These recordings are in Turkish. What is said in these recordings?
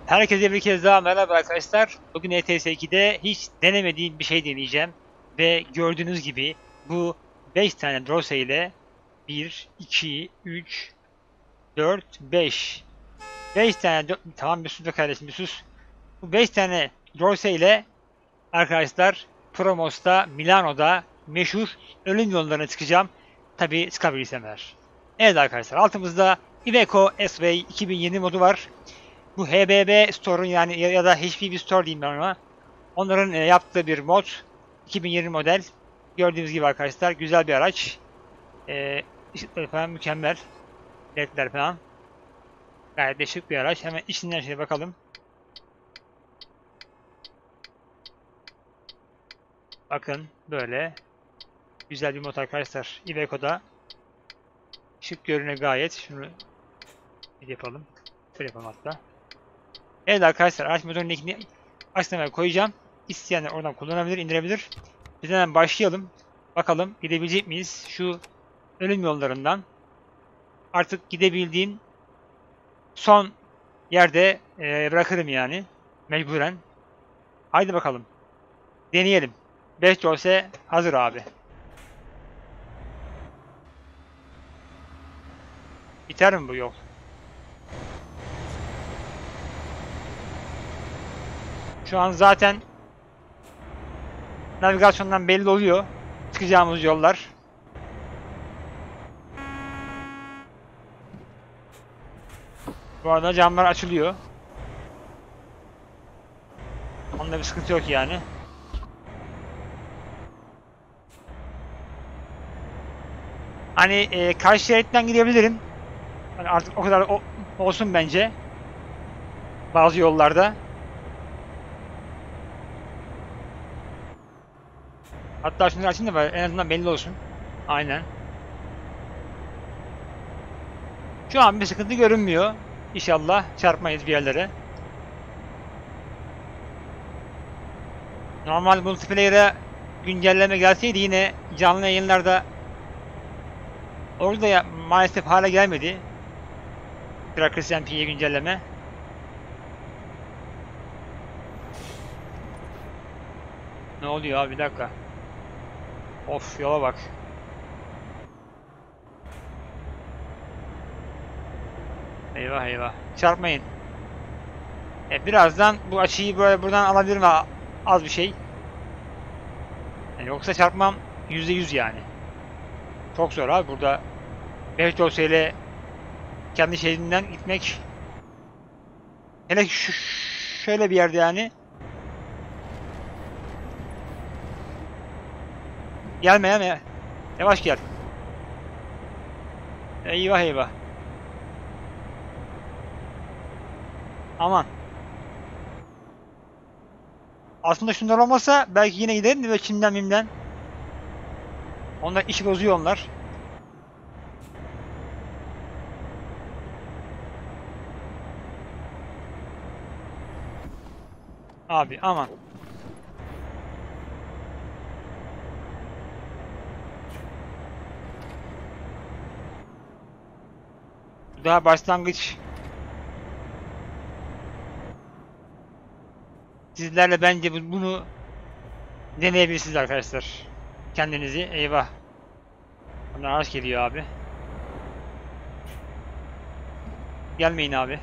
Herkese bir kez daha merhaba arkadaşlar. Bugün ETS 2'de hiç denemediğim bir şey deneyeceğim. Ve gördüğünüz gibi bu 5 tane dorse ile 1, 2, 3, 4, 5. 5 tane, tamam bir sus be kardeşim bir sus. Bu 5 tane dorse ile arkadaşlar Promos'ta, Milano'da meşhur ölüm yollarına çıkacağım. Tabi çıkabilirsem eğer. Evet arkadaşlar altımızda Iveco S-Way 2020 modu var. Bu HBB Store'un yani ya da HBB Store diyeyim ben ona. Onların yaptığı bir mod. 2020 model. Gördüğünüz gibi arkadaşlar güzel bir araç. Işıkları falan mükemmel. LED'ler falan. Gayet de şık bir araç. Hemen içinden şöyle bakalım. Bakın böyle. Güzel bir mod arkadaşlar. Iveco'da. Şık görünüyor gayet. Şunu bir yapalım. Şöyle yapalım hatta. Evet arkadaşlar araç motorun linkini açıklamaya koyacağım. İsteyenler oradan kullanabilir, indirebilir. Biz hemen başlayalım. Bakalım gidebilecek miyiz şu ölüm yollarından. Artık gidebildiğim son yerde bırakırım yani. Mecburen. Haydi bakalım. Deneyelim. 5 dorse hazır abi. Biter mi bu yol? Şu an zaten navigasyondan belli oluyor. Çıkacağımız yollar. Bu arada camlar açılıyor. Onda bir sıkıntı yok yani. Hani karşı şeritten gidebilirim. Hani artık o kadar olsun bence. Bazı yollarda. Hatta şunları açayım da en azından belli olsun. Aynen. Şu an bir sıkıntı görünmüyor. İnşallah çarpmayız bir yerlere. Normal multiplayer'e güncelleme gelseydi yine canlı yayınlarda orada ya, maalesef hala gelmedi. Trackers MP'ye güncelleme. Ne oluyor abi bir dakika. Of yola bak. Eyvah eyvah. Çarpmayın. Birazdan bu açıyı böyle buradan alabilirim az bir şey. Yoksa çarpmam %100 yani. Çok zor abi burada 5 dosya kendi şehrinden gitmek. Hele şöyle bir yerde yani. Gelme gelme. Yavaş gel. Eyvah eyvah. Aman. Aslında şunlar olmasa belki yine giderim de böyle çimden mimden. Onlar işi bozuyor onlar. Abi aman. Daha başlangıç. Sizlerle bence bunu deneyebilirsiniz arkadaşlar. Kendinizi. Eyvah. Bunlar araç geliyor abi. Gelmeyin abi.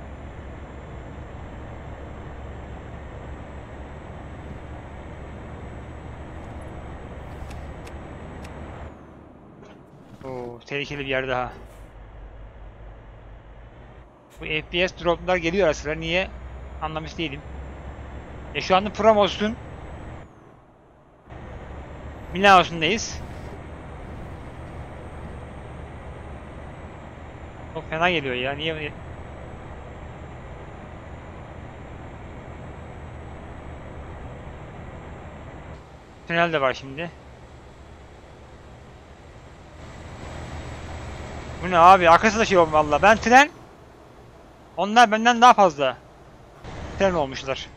Oo, tehlikeli bir yer daha. Bu FPS droplar geliyor ara sıra. Niye? Anlamış değilim. Şu anda Promos'un Milano'sundayız. Çok fena geliyor ya. Niye? Tünel de var şimdi. Bu ne abi? Arkası da şey oldu valla. Ben tren. Onlar benden daha fazla. Tren olmuşlar.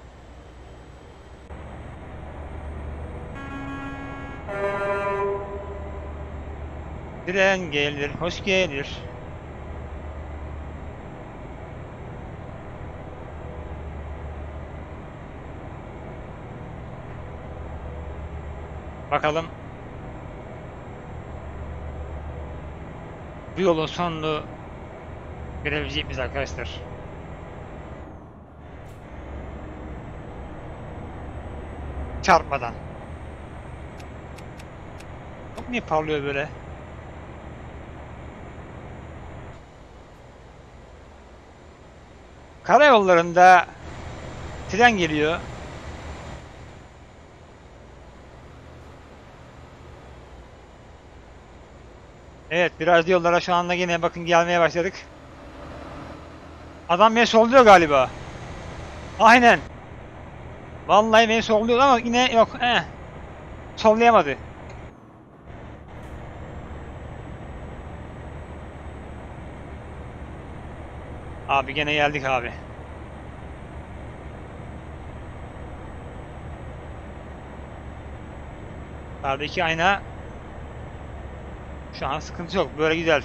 Tren gelir, hoş gelir. Bakalım bu yolun sonunu görebilecek miyiz arkadaşlar? Çarpmadan. Çok niye parlıyor böyle? Karayollarında tren geliyor. Evet, biraz yollara şu anda yine bakın gelmeye başladık. Adam beni solluyor galiba. Aynen. Vallahi beni solluyor ama yine yok. Sollayamadı. Abi gene geldik abi. Sağdaki ayna şu an sıkıntı yok. Böyle güzel.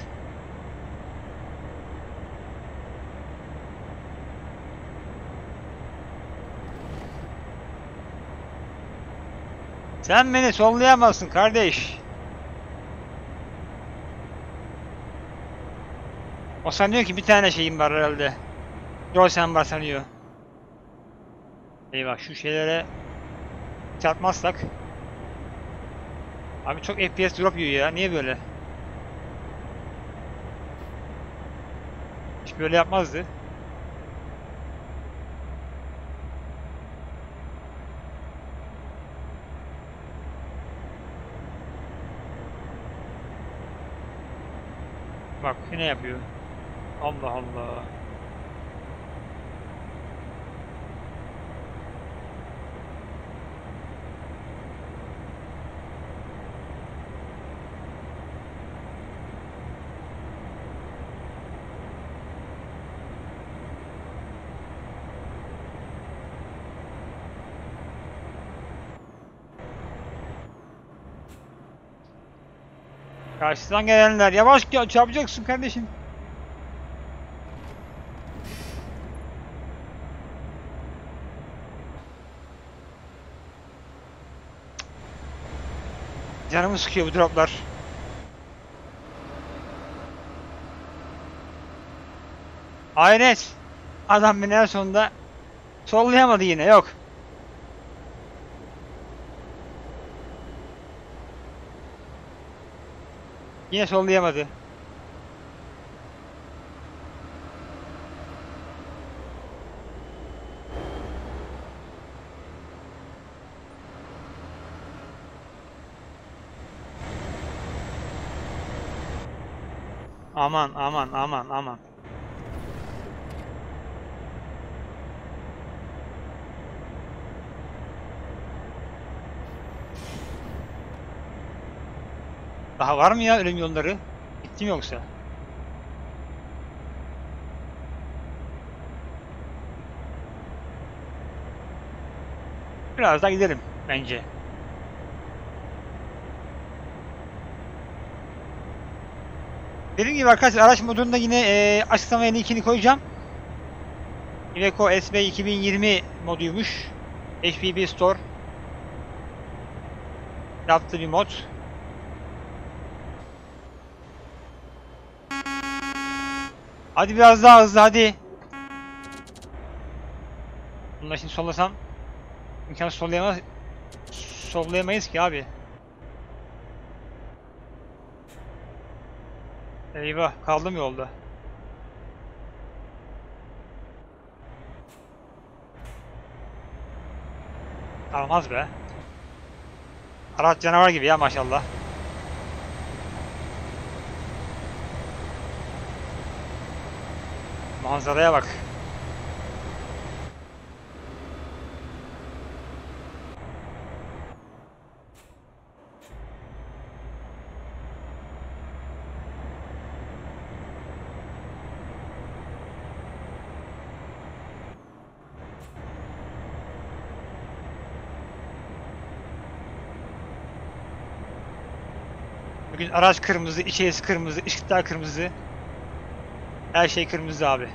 Sen beni sollayamazsın kardeş. O sanıyor ki bir tane şeyim var herhalde. Yok sen var sanıyor. Eyvah şu şeylere çarpmazsak. Abi çok FPS drop yiyor ya. Niye böyle? Hiç böyle yapmazdı. Bak yine yapıyor. Allah Allah. Karşıdan gelenler yavaş çarpacaksın kardeşim. Canımı sıkıyor bu droplar. Hayret. Adam beni en sonunda sollayamadı yine yok. Yine sollayamadı. Aman aman aman aman. Daha var mı ya ölüm yolları? Bitti mi yoksa? Biraz daha gidelim bence. Dediğim gibi arkadaşlar araç modunda yine açıklamaya linkini koyacağım. Iveco SB 2020 moduymuş. HPB Store yaptığı bir mod. Hadi biraz daha hızlı hadi. Bunları şimdi sollasam imkansız sollayamayız ki abi. Eyvah kaldım yolda. Kalmaz be. Araç canavar gibi ya maşallah. Manzaraya bak. Bugün araç kırmızı, içerisi kırmızı, ışıklar kırmızı. Her şey kırmızı abi.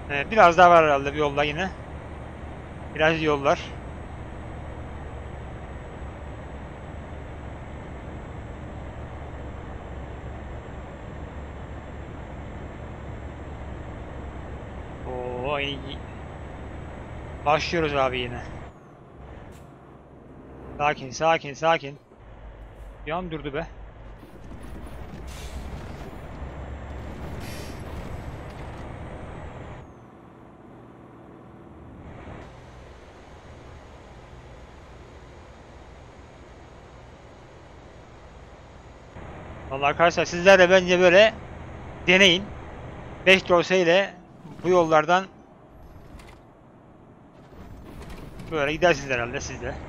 Biraz daha var herhalde bir yolda yine. Biraz yollar. Oo, iyi. Başlıyoruz abi yine. Sakin, sakin, sakin. Bir an durdu be. Vallahi arkadaşlar sizler de bence böyle deneyin. 5 dorse ile bu yollardan böyle gidersiniz herhalde siz de.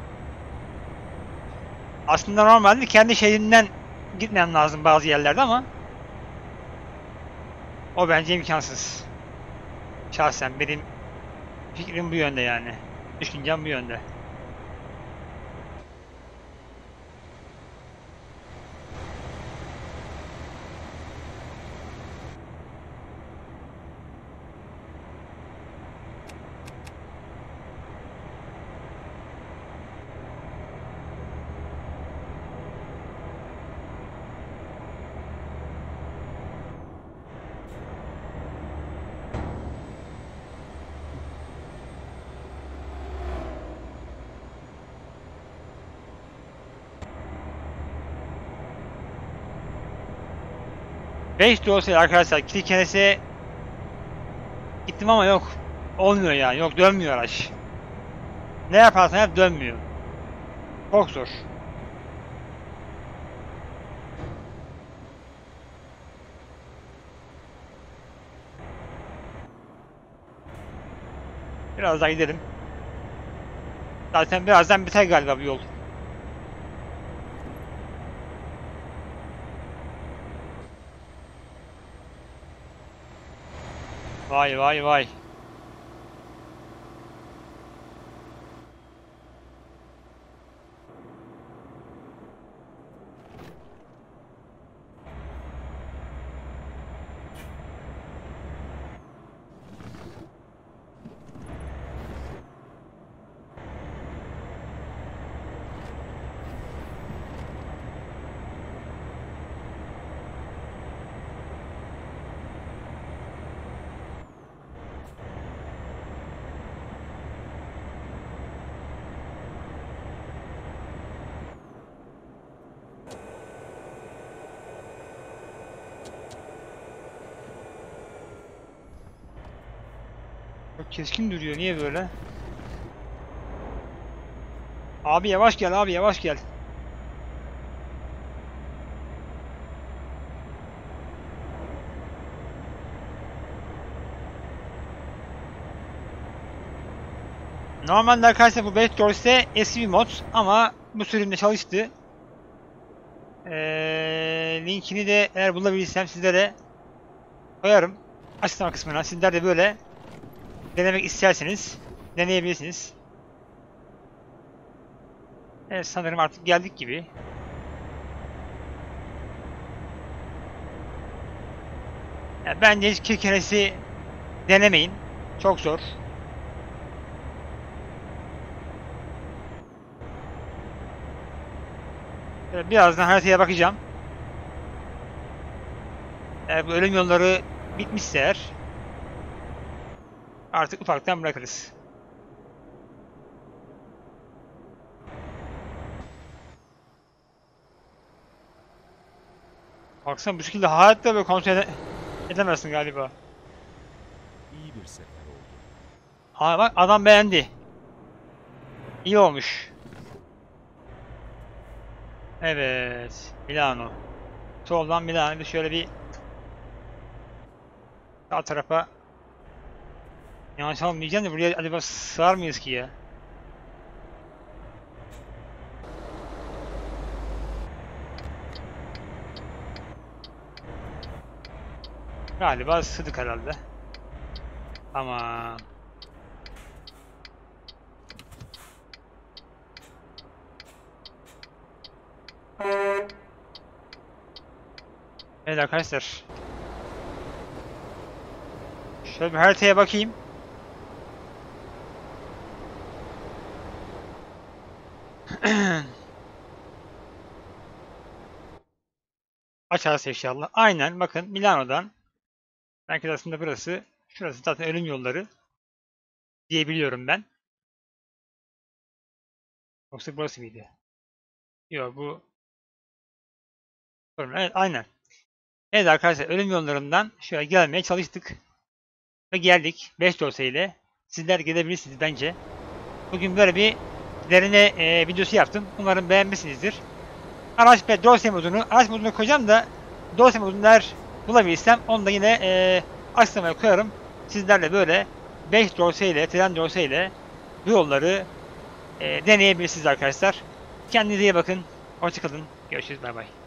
Aslında normalde kendi şehrinden gitmem lazım bazı yerlerde ama o bence imkansız. Şahsen benim fikrim bu yönde yani. Düşüncem bu yönde. Beş dolayısıyla arkadaşlar Kilikenes'e gittim ama yok. Olmuyor yani. Yok dönmüyor araç. Ne yaparsan yap dönmüyor. Çok zor. Biraz daha gidelim. Zaten birazdan biter galiba bu yol. Vay vay vay. Çok keskin duruyor. Niye böyle? Abi yavaş gel abi yavaş gel. Normalde arkadaşlar bu Backdoor'se eski bir mod ama bu sürümde çalıştı. Linkini de eğer bulabilirsem sizlere koyarım. Açıklama kısmına. Sizler de böyle denemek isterseniz deneyebilirsiniz. Evet sanırım artık geldik gibi. Yani bence hiç Kirkenes'i denemeyin. Çok zor. Birazdan haritaya bakacağım. Eğer bu ölüm yolları bitmişse eğer artık ufaktan bırakırız. Baksana bu şekilde hayatta böyle kontrol edemezsin galiba. İyi bir sefer oldu. Ha bak adam beğendi. İyi olmuş. Evet. Milano. Soldan Milano'yu şöyle bir sağ tarafa yanlış anlamayacağım da buraya acaba sığar mıyız ki ya? Galiba sığdık herhalde. Tamam. Evet arkadaşlar. Şöyle bir haritaya bakayım. Açarsa inşallah. Aynen bakın Milano'dan. Belki de aslında burası. Şurası zaten ölüm yolları diyebiliyorum ben. Yoksa burası mıydı? Yok bu. Evet aynen. Evet arkadaşlar ölüm yollarından şöyle gelmeye çalıştık. Ve geldik 5 ile. Sizler gelebilirsiniz bence. Bugün böyle bir derine videosu yaptım. Umarım beğenmişsinizdir. Araç modunu koyacağım da dosya modunu eğer bulabilirsem onu da yine açıklamaya koyarım. Sizlerle böyle 5 ile, tren ile bu yolları deneyebilirsiniz arkadaşlar. Kendinize iyi bakın. Hoşçakalın. Görüşürüz. Bay bay.